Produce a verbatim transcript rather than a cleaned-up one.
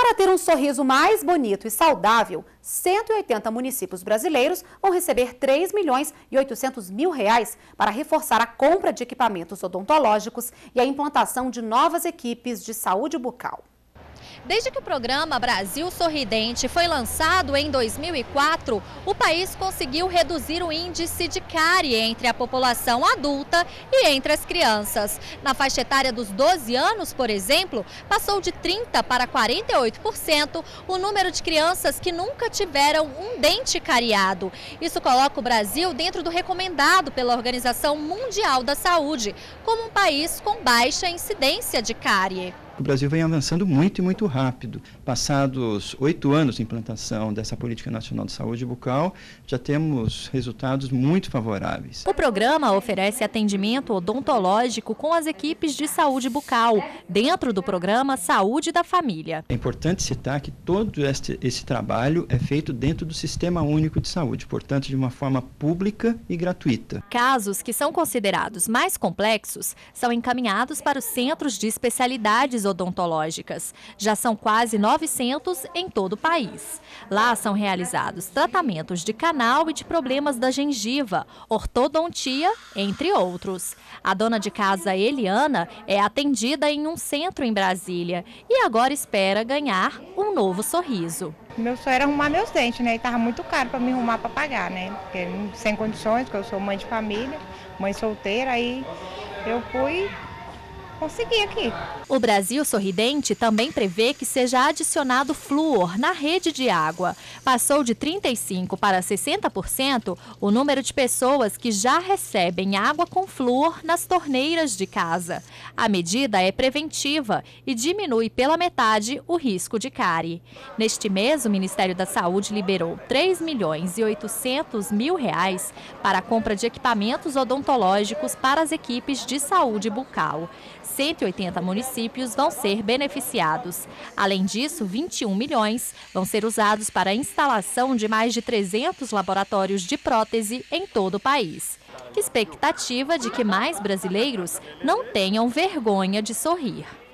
Para ter um sorriso mais bonito e saudável, cento e oitenta municípios brasileiros vão receber três milhões e oitocentos mil reais para reforçar a compra de equipamentos odontológicos e a implantação de novas equipes de saúde bucal. Desde que o programa Brasil Sorridente foi lançado em dois mil e quatro, o país conseguiu reduzir o índice de cárie entre a população adulta e entre as crianças. Na faixa etária dos doze anos, por exemplo, passou de trinta por cento para quarenta e oito por cento o número de crianças que nunca tiveram um dente cariado. Isso coloca o Brasil dentro do recomendado pela Organização Mundial da Saúde, como um país com baixa incidência de cárie. O Brasil vem avançando muito e muito rápido. Passados oito anos de implantação dessa Política Nacional de Saúde Bucal, já temos resultados muito favoráveis. O programa oferece atendimento odontológico com as equipes de saúde bucal, dentro do programa Saúde da Família. É importante citar que todo este, esse trabalho é feito dentro do Sistema Único de Saúde, portanto, de uma forma pública e gratuita. Casos que são considerados mais complexos são encaminhados para os centros de especialidades odontológicas. Já são quase novecentos em todo o país. Lá são realizados tratamentos de canal e de problemas da gengiva, ortodontia, entre outros. A dona de casa Eliana é atendida em um centro em Brasília e agora espera ganhar um novo sorriso. Meu sonho era arrumar meus dentes, né? E tava muito caro para me arrumar para pagar, né? Porque sem condições, porque eu sou mãe de família, mãe solteira, aí eu fui consegui aqui. O Brasil Sorridente também prevê que seja adicionado flúor na rede de água. Passou de trinta e cinco por cento para sessenta por cento o número de pessoas que já recebem água com flúor nas torneiras de casa. A medida é preventiva e diminui pela metade o risco de cárie. Neste mês, o Ministério da Saúde liberou três milhões e oitocentos mil reais para a compra de equipamentos odontológicos para as equipes de saúde bucal. cento e oitenta municípios vão ser beneficiados. Além disso, vinte e um milhões vão ser usados para a instalação de mais de trezentos laboratórios de prótese em todo o país. Expectativa de que mais brasileiros não tenham vergonha de sorrir.